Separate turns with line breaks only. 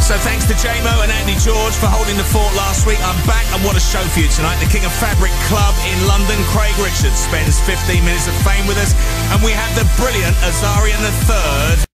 So thanks to J-Mo and Andy George for holding the fort last week. I'm back, and what a show for you tonight. The King of Fabric Club in London, Craig Richards, spends 15 minutes of fame with us, and we have the brilliant Azarian III.